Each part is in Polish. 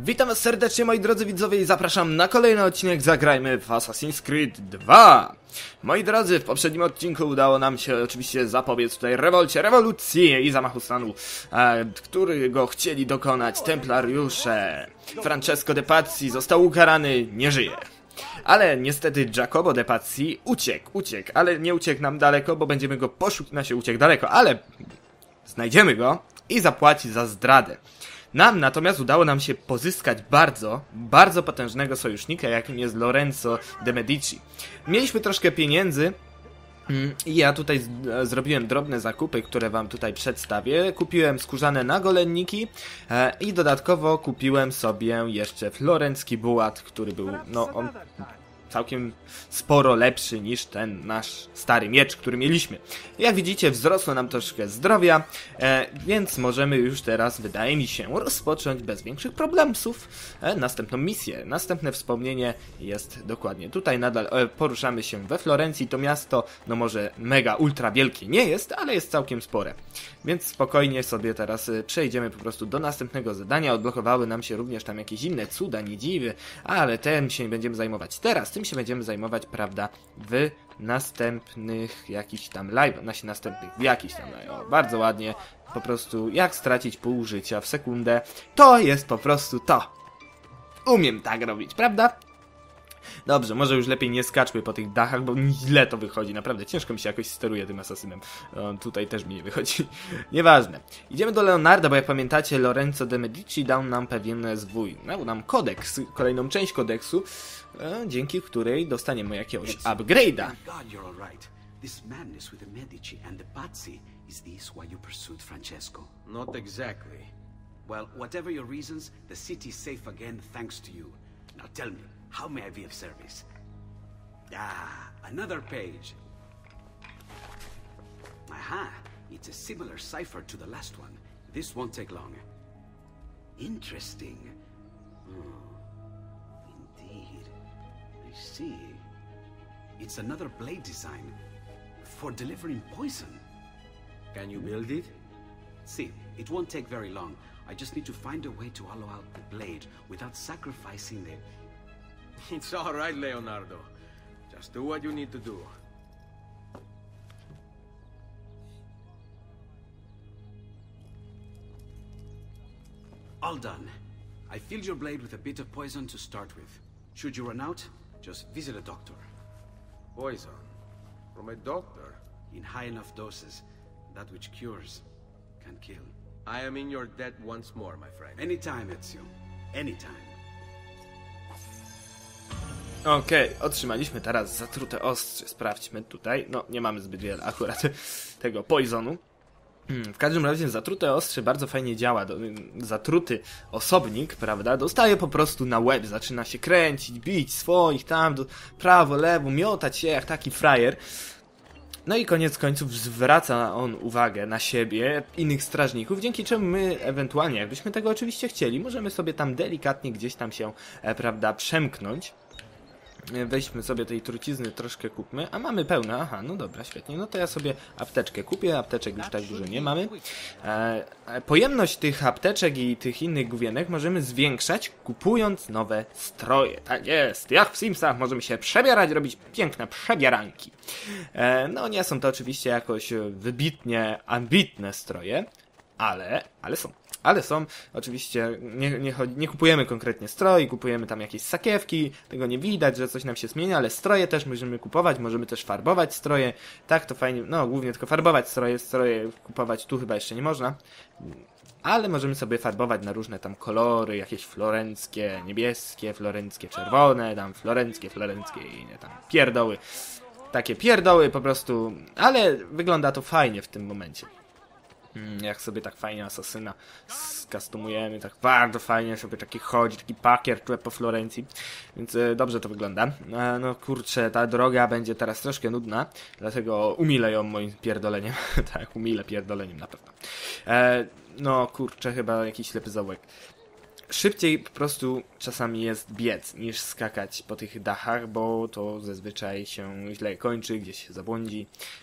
Witam was serdecznie, moi drodzy widzowie, i zapraszam na kolejny odcinek Zagrajmy w Assassin's Creed 2. Moi drodzy, w poprzednim odcinku udało nam się oczywiście zapobiec tutaj rewolucji i zamachu stanu, którego chcieli dokonać templariusze. Francesco de Pazzi został ukarany, nie żyje. Ale niestety Giacomo de Pazzi uciekł, ale nie uciekł nam daleko, bo będziemy go poszukiwać, uciekł daleko, ale znajdziemy go i zapłaci za zdradę. Natomiast udało nam się pozyskać bardzo potężnego sojusznika, jakim jest Lorenzo de Medici. Mieliśmy troszkę pieniędzy i ja tutaj zrobiłem drobne zakupy, które wam tutaj przedstawię. Kupiłem skórzane nagolenniki i dodatkowo kupiłem sobie jeszcze florencki bułat, który był, on całkiem sporo lepszy niż ten nasz stary miecz, który mieliśmy. Jak widzicie, wzrosło nam troszkę zdrowia, więc możemy już teraz, wydaje mi się, rozpocząć bez większych problemów następną misję. Następne wspomnienie jest dokładnie tutaj. Nadal poruszamy się we Florencji. To miasto, no może mega, ultra wielkie nie jest, ale jest całkiem spore. Więc spokojnie sobie teraz przejdziemy po prostu do następnego zadania. Odblokowały nam się również tam jakieś inne cuda, nie dziwy, ale tym się nie będziemy zajmować teraz. Tym się będziemy zajmować, prawda, w następnych jakichś tam bardzo ładnie, po prostu jak stracić pół życia w sekundę. To jest po prostu to. Umiem tak robić, prawda? Dobrze, może już lepiej nie skaczmy po tych dachach, bo źle to wychodzi. Naprawdę ciężko mi się jakoś steruje tym asasynem. Tutaj też mi nie wychodzi. Nieważne. Idziemy do Leonarda, bo jak pamiętacie, Lorenzo de Medici dał nam pewien zwój. Dał nam kodeks, kolejną część kodeksu, dzięki której dostaniemy jakiegoś upgrade'a. This madness with the Medici and the Pazzi, is this why you pursued Francesco? Not exactly. Well, whatever your reasons, the city's safe again thanks to you. Now tell me, how may I be of service? Another page. Aha, it's a similar cipher to the last one. This won't take long. Interesting. Indeed. I see. It's another blade design for delivering poison. Can you build it? See, it won't take very long. I just need to find a way to hollow out the blade without sacrificing the... It's all right, Leonardo. Just do what you need to do. All done. I filled your blade with a bit of poison to start with. Should you run out, just visit a doctor. Poison? From a doctor? In high enough doses, that which cures can kill. I am in your debt once more, my friend. Anytime, Ezio. Anytime. Okej, otrzymaliśmy teraz zatrute ostrze. Sprawdźmy tutaj. No, nie mamy zbyt wiele akurat tego poisonu. W każdym razie zatrute ostrze bardzo fajnie działa. Zatruty osobnik, prawda, dostaje po prostu na łeb. Zaczyna się kręcić, bić swoich tam, prawo, lewo, miotać się jak taki frajer. No i koniec końców zwraca on uwagę na siebie, innych strażników, dzięki czemu my ewentualnie, jakbyśmy tego oczywiście chcieli, możemy sobie tam delikatnie gdzieś tam się, prawda, przemknąć. Weźmy sobie tej trucizny, troszkę kupmy, a mamy pełne, aha, no dobra, świetnie, no to ja sobie apteczkę kupię, apteczek już tak dużo nie mamy. Pojemność tych apteczek i tych innych główienek możemy zwiększać, kupując nowe stroje, tak jest, jak w Simsach możemy się przebierać, robić piękne przebieranki. No nie są to oczywiście jakoś wybitnie ambitne stroje, ale są, oczywiście nie kupujemy konkretnie stroi, kupujemy tam jakieś sakiewki, tego nie widać, że coś nam się zmienia, ale stroje też możemy kupować, możemy też farbować stroje, tak to fajnie, no głównie tylko farbować stroje kupować tu chyba jeszcze nie można, ale możemy sobie farbować na różne tam kolory, jakieś florenckie, niebieskie, florenckie, czerwone, tam florenckie i nie tam pierdoły, takie pierdoły po prostu, ale wygląda to fajnie w tym momencie. Jak sobie tak fajnie asasyna skastomujemy, tak bardzo fajnie sobie taki chodzi, taki pakier tu po Florencji, więc dobrze to wygląda. No kurczę, ta droga będzie teraz troszkę nudna, dlatego umilę ją moim pierdoleniem. Tak, umilę pierdoleniem na pewno. No kurczę, chyba jakiś ślepy zaułek. Szybciej po prostu czasami jest biec niż skakać po tych dachach, bo to zazwyczaj się źle kończy, gdzieś się zabłądzi.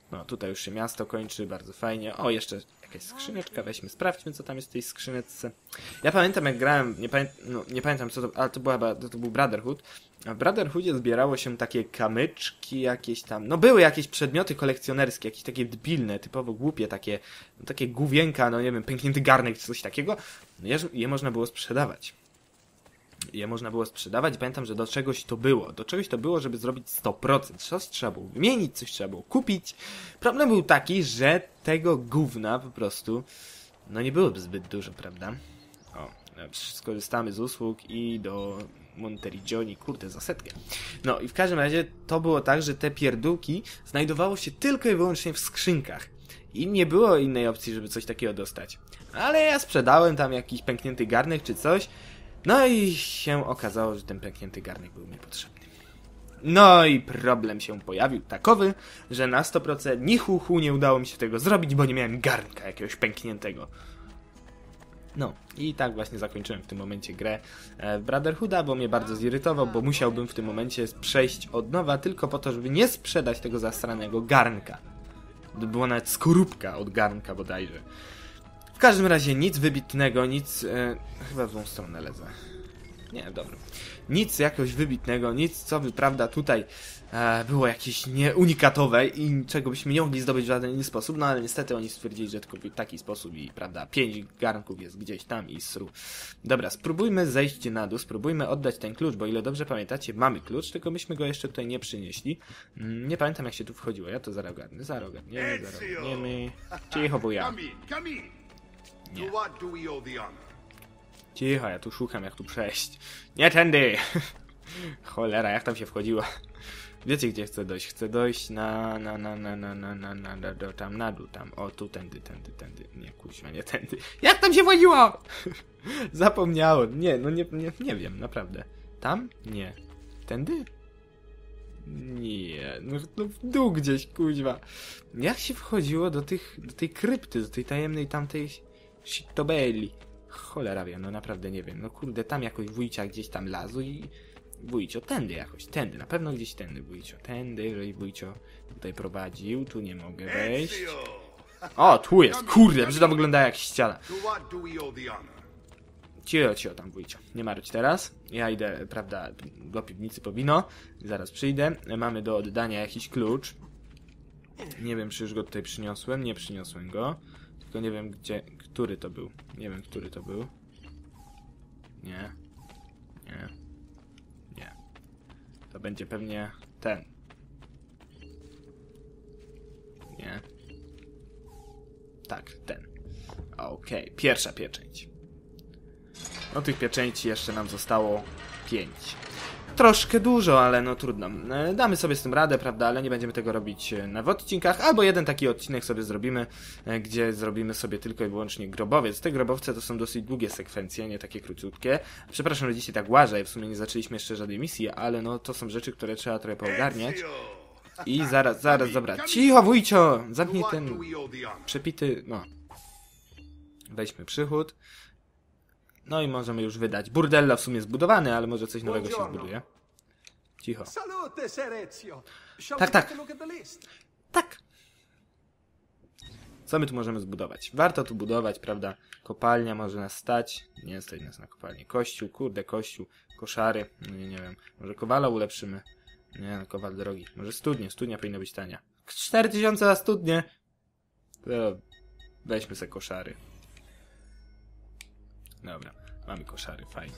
No, tutaj już się miasto kończy, bardzo fajnie. O, jeszcze jakaś skrzyneczka, weźmy, sprawdźmy, co tam jest w tej skrzyneczce. Ja pamiętam, jak grałem, nie pamiętam co to, ale to był Brotherhood. A w Brotherhoodzie zbierało się takie kamyczki jakieś tam, no były jakieś przedmioty kolekcjonerskie, jakieś takie debilne, typowo głupie, takie główienka, no nie wiem, pęknięty garnek czy coś takiego. No, je można było sprzedawać. Pamiętam, że do czegoś to było. Do czegoś to było, żeby zrobić 100%. Coś trzeba było wymienić, coś trzeba było kupić. Problem był taki, że tego gówna po prostu, no nie było zbyt dużo, prawda? O, skorzystamy z usług i do Monteriggioni, kurde, za setkę. No i w każdym razie to było tak, że te pierdółki znajdowało się tylko i wyłącznie w skrzynkach. I nie było innej opcji, żeby coś takiego dostać. Ale ja sprzedałem tam jakiś pęknięty garnek czy coś. No i się okazało, że ten pęknięty garnek był niepotrzebny. No i problem się pojawił takowy, że na 100% ni hu nie udało mi się tego zrobić, bo nie miałem garnka jakiegoś pękniętego. No i tak właśnie zakończyłem w tym momencie grę w Brotherhooda, bo mnie bardzo zirytował, bo musiałbym w tym momencie przejść od nowa tylko po to, żeby nie sprzedać tego zasranego garnka. To była nawet skorupka od garnka bodajże. W każdym razie nic wybitnego, nic... chyba w złą stronę lecę. Nie, dobra. Nic jakoś wybitnego, nic co by, prawda, tutaj było jakieś unikatowe i czego byśmy nie mogli zdobyć w żaden inny sposób, no ale niestety oni stwierdzili, że tylko w taki sposób i, prawda, 5 garnków jest gdzieś tam i sru. Dobra, spróbujmy zejść na dół, spróbujmy oddać ten klucz, bo ile dobrze pamiętacie, mamy klucz, tylko myśmy go jeszcze tutaj nie przynieśli. Nie pamiętam, jak się tu wchodziło, ja to zaraz ogarniemy. Cicho, bo ja. Nie. Cicho, ja tu szukam, jak tu przejść. Nie tędy! Cholera, jak tam się wchodziło? Wiecie, gdzie chcę dojść? Chcę dojść tam na dół, tam. O, tu, tędy. Nie, kuźwa, nie tędy. Jak tam się wchodziło? Zapomniałem. Nie, no nie wiem, naprawdę. Tam? Nie. Tędy? Nie, no w dół gdzieś, kuźwa. Jak się wchodziło do tej krypty, do tej tajemnej tamtej shitobelli? Cholera wie, no naprawdę nie wiem. No kurde, tam jakoś wujcia gdzieś tam lazł i... Wujcio, tędy jakoś, tędy, na pewno gdzieś tędy wujcio. Tędy, jeżeli wujcio tutaj prowadził, tu nie mogę wejść. O, tu jest, kurde, że to wygląda jak ściana. Cio tam wujcio, nie marudź teraz. Ja idę, prawda, do piwnicy po wino. Zaraz przyjdę. Mamy do oddania jakiś klucz. Nie wiem, czy już go tutaj przyniosłem. Nie przyniosłem go. Tylko nie wiem, który to był. Nie wiem, który to był. Nie. To będzie pewnie ten. Nie. Tak, ten. Okej, pierwsza pieczęć. No tych pieczęci jeszcze nam zostało 5. Troszkę dużo, ale no trudno. Damy sobie z tym radę, prawda, ale nie będziemy tego robić w odcinkach, albo jeden taki odcinek sobie zrobimy, gdzie zrobimy sobie tylko i wyłącznie grobowiec. Te grobowce to są dosyć długie sekwencje, nie takie króciutkie. Przepraszam, że dzisiaj tak łażę, w sumie nie zaczęliśmy jeszcze żadnej misji, ale no to są rzeczy, które trzeba trochę poogarniać. I zaraz, dobra. Cicho, wujcio! Zamknij ten przepity, no. Weźmy przychód. No i możemy już wydać. Burdella w sumie zbudowany, ale może coś nowego się zbuduje. Cicho. Tak. Co my tu możemy zbudować? Warto tu budować, prawda? Kopalnia może nas stać. Nie stać nas na kopalnię. Kościół, kurde, kościół. Koszary. No nie wiem. Może kowala ulepszymy. Nie, kowal drogi. Może studnie. Studnia powinna być tania. 4000 za studnię. To weźmy se koszary. Dobra, mamy koszary, fajnie.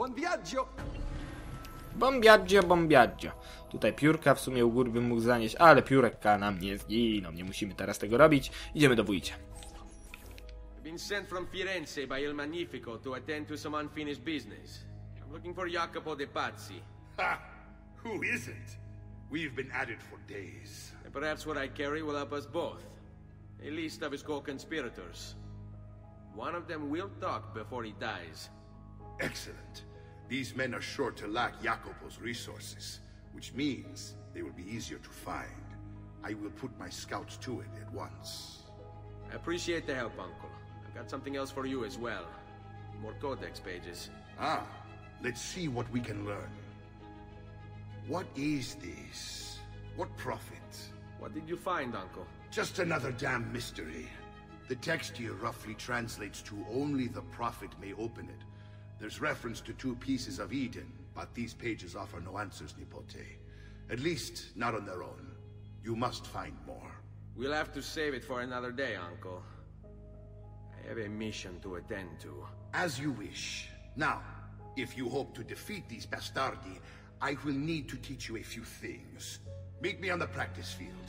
Bombiaggio. Tutaj piórka w sumie u góry bym mógł zanieść, ale piórka nam nie zginą, nie musimy teraz tego robić. Idziemy do wujcia. Been sent from Firenze by Il Magnifico to attend to some unfinished business. I'm looking for Jacopo de Pazzi. Ha! Who isn't? We've been at it for days. And perhaps what I carry will help us both. A list of his co-conspirators. One of them will talk before he dies. Excellent. These men are sure to lack Jacopo's resources, which means they will be easier to find. I will put my scouts to it at once. I appreciate the help, Uncle. I've got something else for you as well. More codex pages. Ah, let's see what we can learn. What is this? What profit? What did you find, Uncle? Just another damn mystery. The text here roughly translates to only the prophet may open it. There's reference to 2 pieces of Eden, but these pages offer no answers, Nipote. At least, not on their own. You must find more. We'll have to save it for another day, Uncle. I have a mission to attend to. As you wish. Now, if you hope to defeat these bastardi, I will need to teach you a few things. Meet me on the practice field.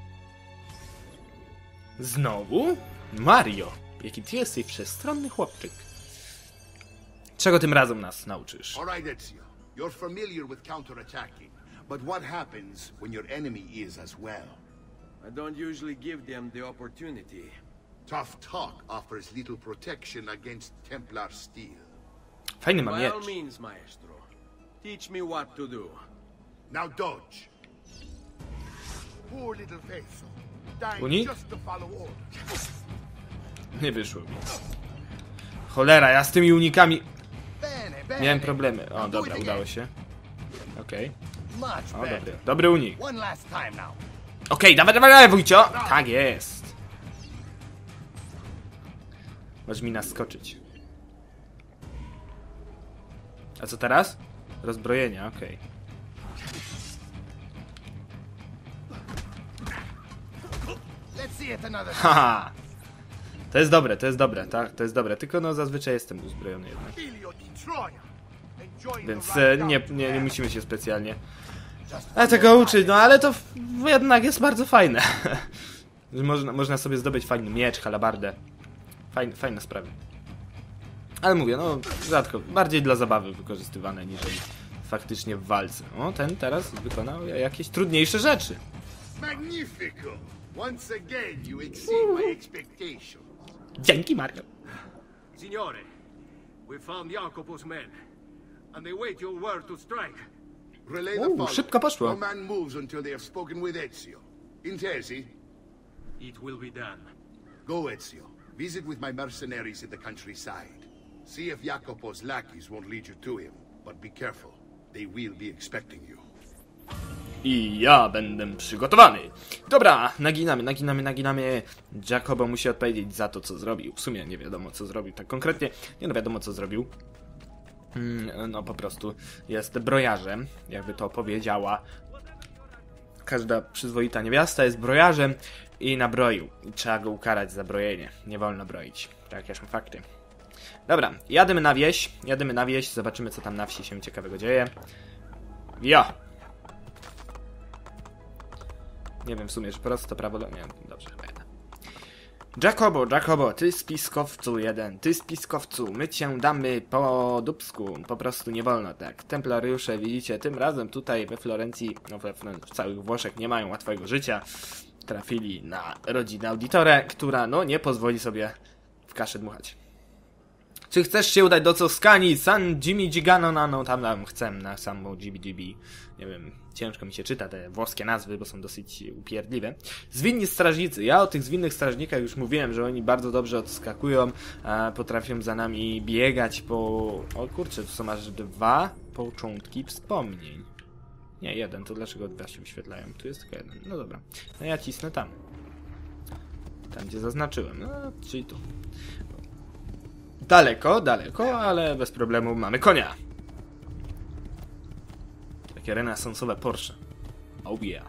Znowu? Mario, jaki ty jesteś wszechstronny chłopczyk. Czego tym razem nas nauczysz? All right, Ezio. You're familiar with counterattacking, but what happens when your enemy is as well? I don't usually give them the opportunity. Tough talk offers little protection against Templar steel. Fajny ma By miecz. all means, maestro. Teach me what to do. Now dodge. Poor little Faisal. Uni? Dying just to follow orders. Nie wyszło mi. Cholera, ja z tymi unikami Bene, bene. miałem problemy. O, dobra, udało się. Okej. O, dobry. Dobry unik. One last time now. Okej, dawaj, dawaj, dawaj, wujcio! Tak jest. Możesz mi naskoczyć. A co teraz? Rozbrojenia, okej. Let's see it another time. Haha! To jest dobre, tak? To jest dobre. Tylko no zazwyczaj jestem uzbrojony jednak. Filio di Troia. Enjoying Więc the ride nie musimy się specjalnie tego uczyć, no ale to jednak jest bardzo fajne. Że można sobie zdobyć fajny miecz, halabardę. Fajne sprawy. Ale mówię, no rzadko, bardziej dla zabawy wykorzystywane niż faktycznie w walce. O, ten teraz wykonał jakieś trudniejsze rzeczy. Magnifico! Once again you exceed my expectations. Dzięki, Mario. Signore, we found Jacopo's men, and they wait your word to strike. Relay the following. Szybko poszło. No man moves until they have spoken with Ezio. Intesi, It will be done. go Ezio. Visit with my mercenaries in the countryside. See if Jacopo's lackeys won't lead you to him. But be careful. They will be expecting you. I ja będę przygotowany. Dobra, naginamy. Jacobo musi odpowiedzieć za to, co zrobił. W sumie nie wiadomo, co zrobił tak konkretnie. Nie no, wiadomo, co zrobił. No po prostu jest brojarzem, jakby to powiedziała każda przyzwoita niewiasta, jest brojarzem i nabroił. I trzeba go ukarać za brojenie. Nie wolno broić. Takie są fakty. Dobra, jadymy na wieś, zobaczymy, co tam na wsi się ciekawego dzieje. Jo! Nie wiem w sumie, że prosto, prawo, nie, dobrze, chyba jeden. Jacobo, ty spiskowcu jeden, ty spiskowcu, my cię damy po dupsku, po prostu nie wolno tak. Templariusze, widzicie, tym razem tutaj we Florencji, no w całych Włoszech nie mają łatwego życia. Trafili na rodzinę Auditore, która no nie pozwoli sobie w kaszę dmuchać. Czy chcesz się udać do Toskanii? San Jimmy Gigano, no tam chcę na samą GBGB. Nie wiem, ciężko mi się czyta te włoskie nazwy, bo są dosyć upierdliwe. Zwinni strażnicy. Ja o tych zwinnych strażnikach już mówiłem, że oni bardzo dobrze odskakują, potrafią za nami biegać po... O kurczę, tu są aż 2 początki wspomnień. Nie, 1, to dlaczego 2 się wyświetlają? Tu jest tylko 1. No dobra, no ja cisnę tam. Tam, gdzie zaznaczyłem. No, czyli tu. Daleko, ale bez problemu mamy konia. Takie renesansowe Porsche. Oh yeah.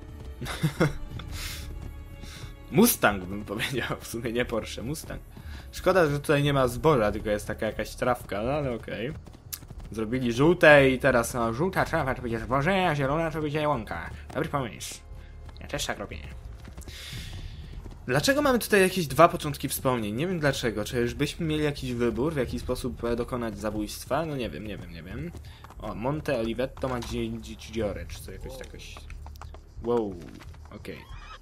Mustang bym powiedział, w sumie nie Porsche, Mustang. Szkoda, że tutaj nie ma zboża, tylko jest taka jakaś trawka, no ale okej. Zrobili żółte i teraz no, żółta trawa to będzie zboże, a zielona to będzie łąka. Dobry pomysł. Ja też tak robię. Dlaczego mamy tutaj jakieś 2 początki wspomnień? Nie wiem dlaczego. Czy już byśmy mieli jakiś wybór, w jaki sposób dokonać zabójstwa? No nie wiem. O, Monte Olivetto Maggiore, czy co jakoś takoś... Wow, okej.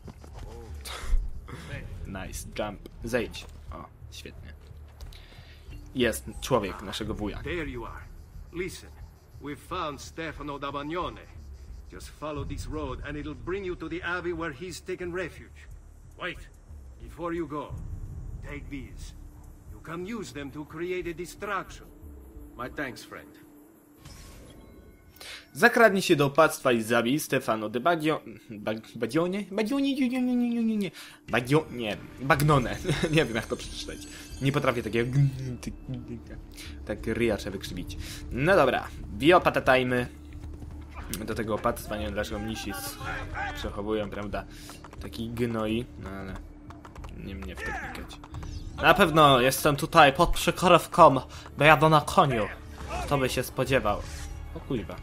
Nice, jump. Zejdź. O, świetnie. Jest człowiek naszego wuja. There you are. Listen, we've found Stefano da Bagnone. Just follow this road and it'll bring you to the abbey where he's taken refuge. Wait, before you go, take these. You can use them to create a distraction. My thanks, friend. Zakradnij się do opactwa i zabij Stefano de Bagnone? Bagnone. Nie wiem jak to przeczytać. Nie potrafię takiego... Tak ryja trzeba wykrzywić. No dobra, biopatatajmy. Do tego opactwa, nie wiem dlaczego mnisi przechowują, prawda? Taki gnoi, no ale... Nie mnie w to wnikać. Na pewno jestem tutaj pod przykrywką, bo jadę na koniu. Kto by się spodziewał? O kurwa.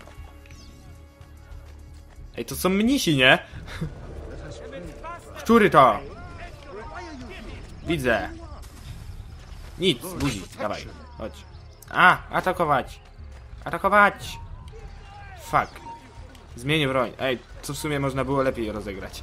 Ej, to są mnisi, nie? Który to? Widzę. Nic, buzi, dawaj, chodź. Atakować. Atakować. Fuck. Zmienię broń. Ej, co w sumie można było lepiej rozegrać.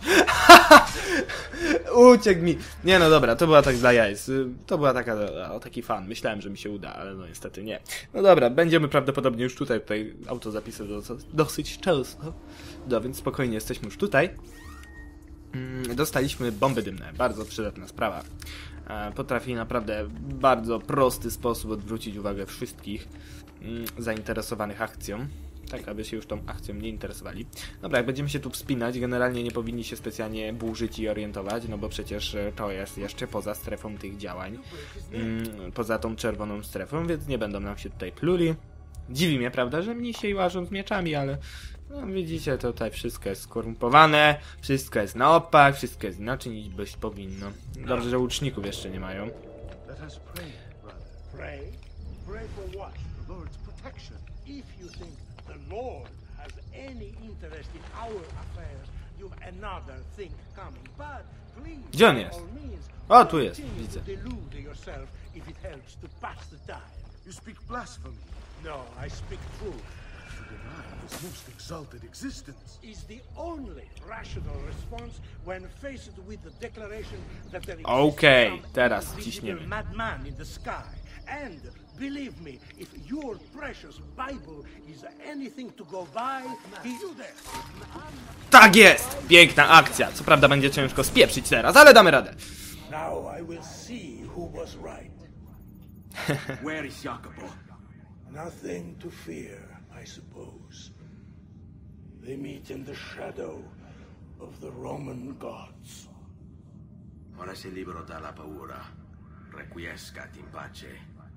Uciekł mi. Nie no dobra, to była tak dla jajc. To była taki fan. Myślałem, że mi się uda, ale no niestety nie. No dobra, będziemy prawdopodobnie już tutaj autozapisy dosyć często. No więc spokojnie, jesteśmy już tutaj. Dostaliśmy bomby dymne. Bardzo przydatna sprawa. Potrafi naprawdę w bardzo prosty sposób odwrócić uwagę wszystkich zainteresowanych akcją. Tak, aby się już tą akcją nie interesowali. Dobra, jak będziemy się tu wspinać, generalnie nie powinni się specjalnie burzyć i orientować, no bo przecież to jest jeszcze poza strefą tych działań. Poza tą czerwoną strefą, więc nie będą nam się tutaj pluli. Dziwi mnie, prawda, że mnie się łażą z mieczami, ale no, widzicie, tutaj wszystko jest skorumpowane, wszystko jest na opak, wszystko jest inaczej niż być powinno. Dobrze, że łuczników jeszcze nie mają. The Lord has any interest in our affairs, you've another thing coming. But please, gdzie on jest? O, tu jest, widzę. Delude yourself if it helps to pass the time. You speak blasphemy. No, I speak truth. To deny his most exalted existence Is the only rational response when faced with the declaration that there is Okej, some teraz invisible ciśniemy. madman in the sky. And believe me, if your precious Bible is anything to go by, you there. Tak jest! Piękna akcja. Co prawda będzie ciężko spieprzyć teraz, ale damy radę. Now I will see who was right. Where is Jacopo? Nothing to fear, I suppose. They meet in the shadow of the Roman gods. Ora sei libero dalla paura. Requiescat in pace.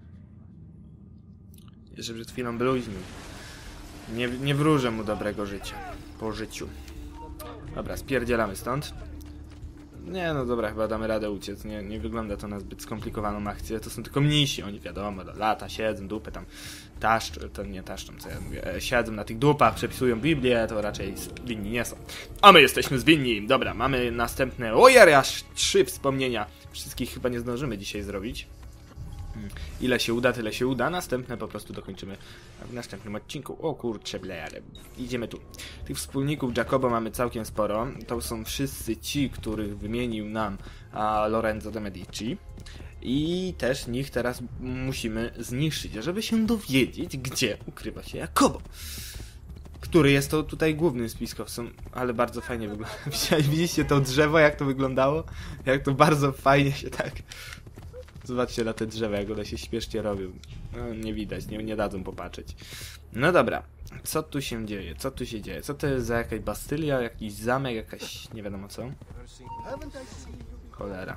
Jeszcze przed chwilą bluźnił. Nie wróżę mu dobrego życia. Po życiu. Dobra, spierdzielamy stąd. Nie, no dobra, chyba damy radę uciec. Nie wygląda to na zbyt skomplikowaną akcję. To są tylko mnisi. Oni wiadomo, lata siedzą, dupy tam taszczą, co ja mówię. Siedzą na tych dupach, przepisują Biblię, to raczej winni nie są. A my jesteśmy zwinni. Dobra, mamy następne... Ojej, aż 3 wspomnienia. Wszystkich chyba nie zdążymy dzisiaj zrobić. Ile się uda, tyle się uda. Następne po prostu dokończymy w następnym odcinku. O kurczę, ale idziemy tu. Tych wspólników Jacobo mamy całkiem sporo. To są wszyscy ci, których wymienił nam Lorenzo de Medici. I też nich teraz musimy zniszczyć, żeby się dowiedzieć, gdzie ukrywa się Jacobo. Który jest to tutaj głównym spiskowcą, ale bardzo fajnie wygląda. Widzieliście to drzewo, jak to wyglądało? Jak to bardzo fajnie się tak... Zobaczcie na te drzewa, jak one się śpiesznie robią. No, nie widać, nie dadzą popatrzeć. No dobra, co tu się dzieje? Co tu się dzieje? Co to jest za jakaś Bastylia, jakiś zamek, jakaś nie wiadomo co? Cholera.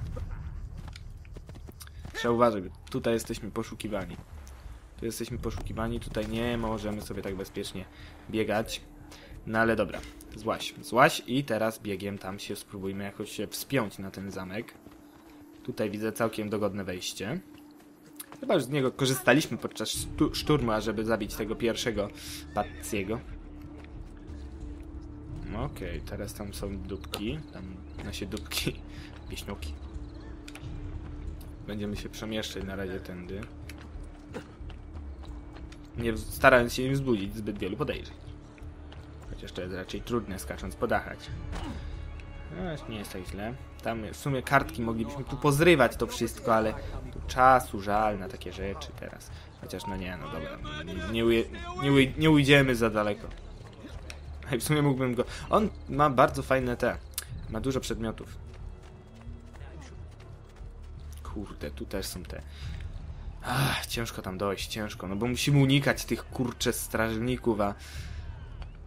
Trzeba uważać, tutaj jesteśmy poszukiwani. Tu jesteśmy poszukiwani, tutaj nie możemy sobie tak bezpiecznie biegać. No ale dobra, złaś i teraz biegiem tam się spróbujmy jakoś się wspiąć na ten zamek. Tutaj widzę całkiem dogodne wejście. Chyba już z niego korzystaliśmy podczas szturmu, żeby zabić tego pierwszego Pazziego. Okej, teraz tam są dupki. Tam nasze dupki. Pieśniuki. Będziemy się przemieszczać na razie tędy. Nie starając się nie wzbudzić zbyt wielu podejrzeń. Chociaż to jest raczej trudne, skacząc po dachach. No, nie jest tak źle. Tam w sumie kartki moglibyśmy tu pozrywać to wszystko, ale tu czasu żal na takie rzeczy teraz. Chociaż no nie, no dobra. Nie ujdziemy za daleko. W sumie mógłbym go... On ma bardzo fajne ma dużo przedmiotów. Kurde, tu też są te... ciężko tam dojść, ciężko. No bo musimy unikać tych kurcze strażników, a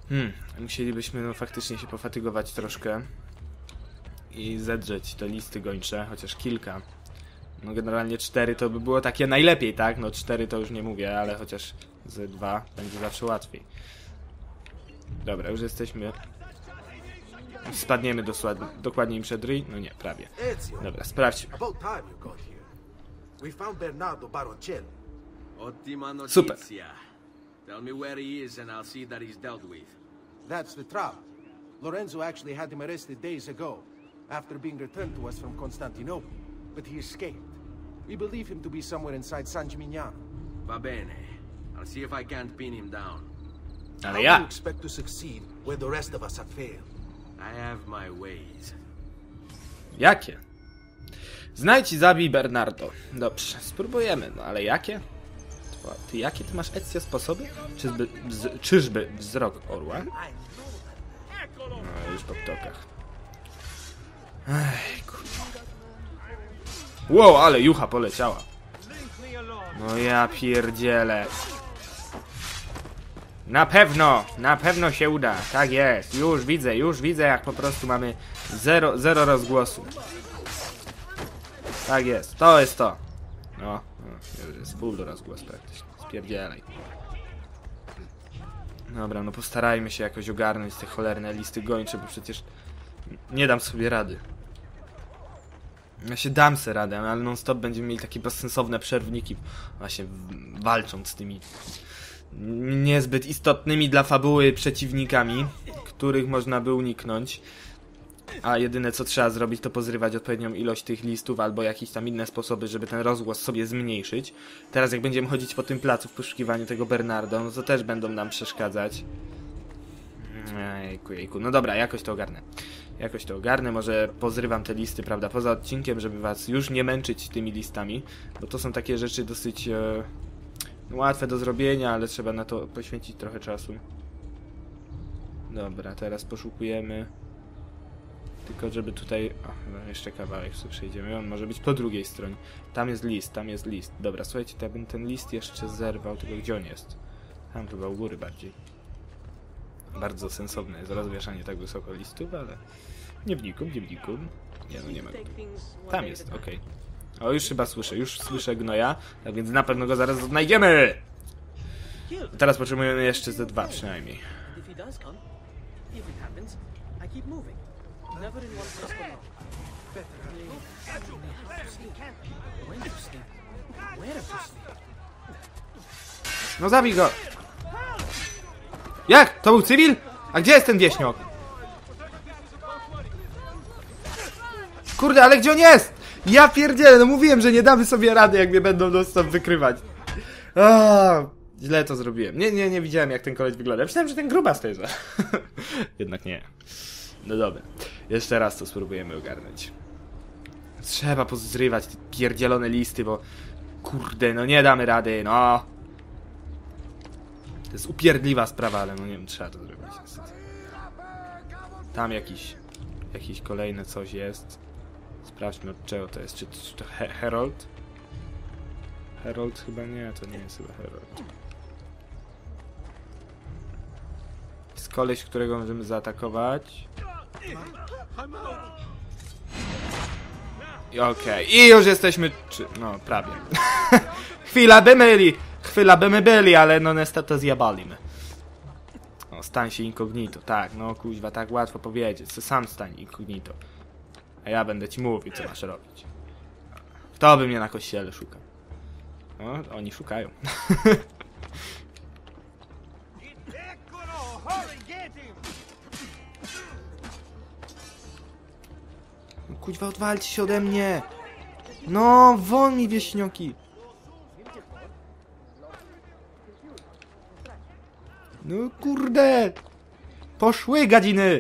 Musielibyśmy no, faktycznie się pofatygować troszkę i zedrzeć te listy gończe, chociaż kilka. No generalnie 4 to by było takie najlepiej, tak? No 4 to już nie mówię, ale chociaż z 2 będzie zawsze łatwiej. Dobra, już jesteśmy. Spadniemy dokładnie im przed ryj? No nie, prawie. Dobra, sprawdźmy. About time you got here. We found Bernardo Baroncelli. Ottima Super. notizia. Tell me where he is and I'll see that he's dealt with. That's the trouble. Lorenzo actually had him arrested days ago, after being returned to us from Constantinople. But he escaped. We believe him to be somewhere inside San Gimignano. Va bene. I'll see if I can't pin him down. Ale How do you ja. expect to succeed where the rest of us have failed? I have my ways. Jakie? Znajdź i zabij Bernardo. Dobrze, spróbujemy, no ale jakie? Ty jakie ty masz, Ezio, sposoby? Czyżby wzrok orła? No, już po ptokach. Ej, kurwa. Wow, ale jucha poleciała. No ja pierdzielę. Na pewno się uda. Tak jest, już widzę jak po prostu mamy zero rozgłosu. Tak jest, to jest to. No, już jest full rozgłos praktycznie. Spierdzielaj. Dobra, no postarajmy się jakoś ogarnąć te cholerne listy gończe, bo przecież nie dam sobie rady. Ja się dam sobie radę, ale non stop będziemy mieli takie bezsensowne przerwniki, właśnie walcząc z tymi niezbyt istotnymi dla fabuły przeciwnikami, których można by uniknąć. A jedyne co trzeba zrobić, to pozrywać odpowiednią ilość tych listów albo jakieś tam inne sposoby, żeby ten rozgłos sobie zmniejszyć. Teraz jak będziemy chodzić po tym placu w poszukiwaniu tego Bernardo, no to też będą nam przeszkadzać. Jejku. No dobra, jakoś to ogarnę, może pozrywam te listy, prawda, poza odcinkiem, żeby was już nie męczyć tymi listami, bo to są takie rzeczy dosyć łatwe do zrobienia, ale trzeba na to poświęcić trochę czasu. Dobra, teraz poszukujemy. Tylko żeby tutaj... O, no jeszcze kawałek sobie przejdziemy. On może być po drugiej stronie. Tam jest list. Dobra, słuchajcie, to ja bym ten list jeszcze zerwał, tylko gdzie on jest? Tam chyba u góry bardziej. Bardzo sensowne jest rozwieszanie tak wysoko listów, ale... Nie wnikum. Nie, no nie ma go. Tam jest, okej. O, już chyba słyszę gnoja, tak więc na pewno go zaraz znajdziemy! Teraz potrzebujemy jeszcze ze 2 przynajmniej. No zabij go! Jak? To był cywil? A gdzie jest ten wieśniok? Kurde, ale gdzie on jest? Ja pierdzielę, no mówiłem, że nie damy sobie rady, jak mnie będą non-stop wykrywać. Źle to zrobiłem. Nie widziałem, jak ten koleś wygląda. Myślałem, że ten grubas to jest. Jednak nie. No dobra. Jeszcze raz to spróbujemy ogarnąć. Trzeba pozrywać te pierdzielone listy, bo... Kurde, no nie damy rady, no. To jest upierdliwa sprawa, ale no nie wiem, trzeba to zrobić. Tam jakiś kolejne coś jest. Sprawdźmy, od czego to jest. Czy to Herald? Herald chyba nie, to nie jest chyba Herald. Jest koleś, którego możemy zaatakować. Okej, i już jesteśmy... No, prawie. Chwila by my byli, ale no niestety zjabalimy. O, stań się incognito. Tak, no kuźwa, tak łatwo powiedzieć. Co sam stań incognito. A ja będę ci mówił, co masz robić. Kto by mnie na kościele szukał? O, oni szukają. No, kuźwa, odwalcie się ode mnie! No, won mi wieśnioki! No kurde! Poszły gadziny!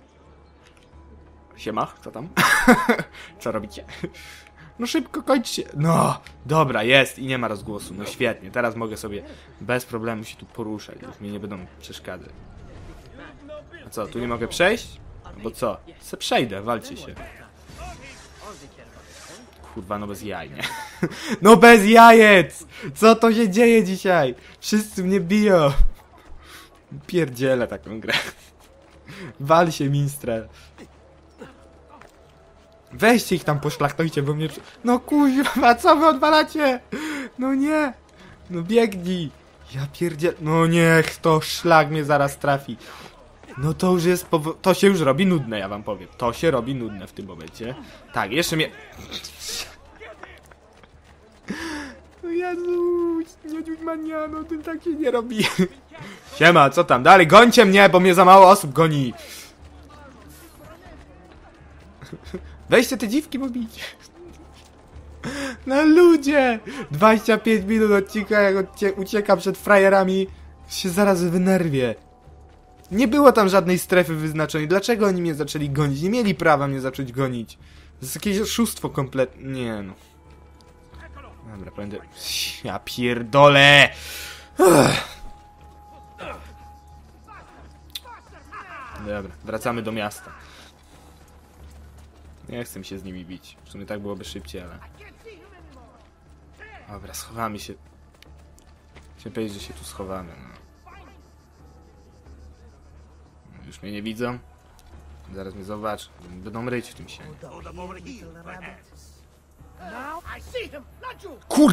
Siema, co tam? Co robicie? No szybko, kończcie! No, dobra, jest i nie ma rozgłosu. No świetnie, teraz mogę sobie bez problemu się tu poruszać. Już mnie nie będą przeszkadzać. A co, tu nie mogę przejść? Bo co? Se przejdę, walcie się. Kurwa, no bez jaj, nie? No bez jajec! Co to się dzieje dzisiaj? Wszyscy mnie biją! Pierdzielę taką grę. Wal się, minstrel. Weźcie ich tam, poszlachtujcie, bo mnie... No kurwa, co wy odwalacie? No nie. No biegnij. Ja pierdzielę. No niech to szlak mnie zaraz trafi. No to już jest... To się już robi nudne, ja wam powiem. To się robi nudne w tym momencie. Tak, jeszcze mnie... No Jezus, no tym tak się nie robi. Siema, co tam? Dalej, gońcie mnie, bo mnie za mało osób goni. Weźcie te dziwki, bo bicie. No ludzie! 25 minut odcinka, jak ucieka przed frajerami, się zaraz wynerwię. Nie było tam żadnej strefy wyznaczonej. Dlaczego oni mnie zaczęli gonić? Nie mieli prawa mnie zacząć gonić. To jest jakieś oszustwo kompletne. Nie no. Dobra, będę... Ja pierdolę! Dobra, wracamy do miasta. Nie chcę się z nimi bić. W sumie tak byłoby szybciej, ale... Dobra, schowamy się. Chciałem powiedzieć, że się tu schowamy. No. Już mnie nie widzą. Zaraz mnie zobacz. Będą ryć w tym sianie. Kur...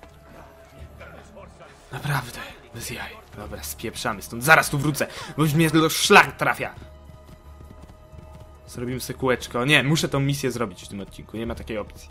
Naprawdę, bez jaj. Dobra, spieprzamy stąd. Zaraz tu wrócę, bo już mnie szlak trafia. Zrobimy sobie kółeczko. Nie, muszę tą misję zrobić w tym odcinku. Nie ma takiej opcji.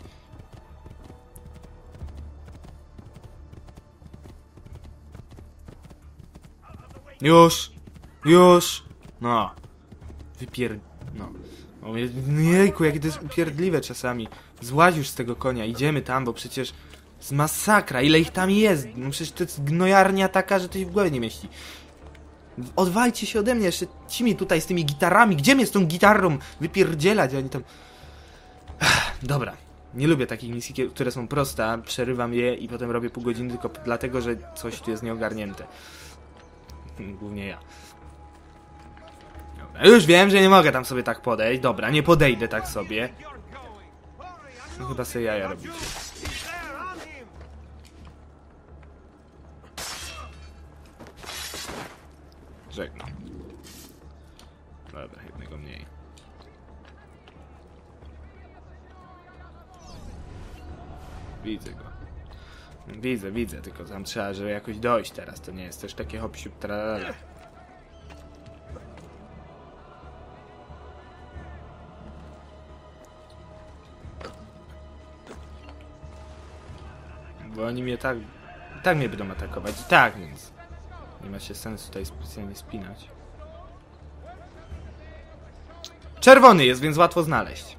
Już! Już! No. No. O, jejku, jakie to jest upierdliwe czasami. Złaź już z tego konia, idziemy tam, bo przecież... Z masakra, ile ich tam jest? No przecież to jest gnojarnia taka, że to się w głowie nie mieści. Odwalcie się ode mnie, jeszcze ci mi tutaj z tymi gitarami. Gdzie mnie z tą gitarą wypierdzielać? Oni tam... Dobra. Nie lubię takich misji, które są proste. Przerywam je i potem robię pół godziny tylko dlatego, że coś tu jest nieogarnięte. Głównie ja. Dobra, już wiem, że nie mogę tam sobie tak podejść. Dobra, nie podejdę tak sobie. No chyba sobie jaja robicie. Żegnam. Dobra, jednego mniej. Widzę go. Widzę, tylko tam trzeba, żeby jakoś dojść teraz. To nie jest też takie hop-siup tralala. Bo oni mnie tak mnie będą atakować i tak, więc nie ma się sensu tutaj specjalnie spinać. Czerwony jest, więc łatwo znaleźć.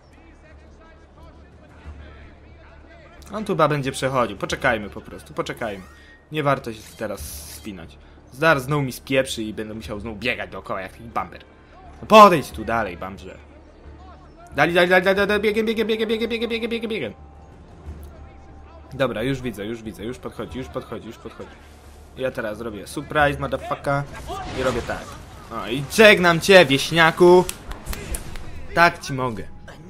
On tu chyba będzie przechodził. Poczekajmy po prostu, poczekajmy. Nie warto się teraz spinać. Zaraz znowu mi spieprzy i będę musiał znowu biegać dookoła jak taki bamber. No podejdź tu dalej, bambrze. Dali, biegiem. Dobra, już widzę, już podchodzi. Ja teraz zrobię surprise, motherfucker. I robię tak. O, i żegnam cię, wieśniaku. Tak ci mogę.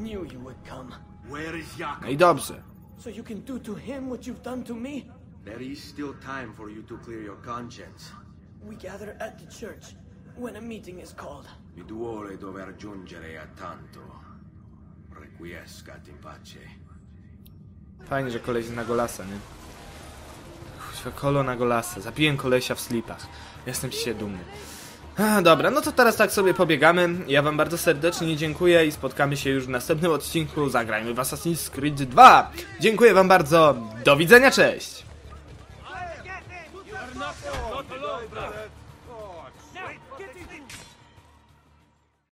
No i dobrze. So you can do to him what you've done to me? There is still time for you to clear your conscience. We gather at the church when a meeting is called. Mi duole dover giungere a tanto. Requiescat in pace. Fajnie, że koleś na golasa, nie? Kolo na golasa. Zabiłem kolesia w slipach. Jestem dzisiaj dumny. Dobra, no to teraz tak sobie pobiegamy. Ja wam bardzo serdecznie dziękuję i spotkamy się już w następnym odcinku. Zagrajmy w Assassin's Creed 2. Dziękuję wam bardzo. Do widzenia, cześć!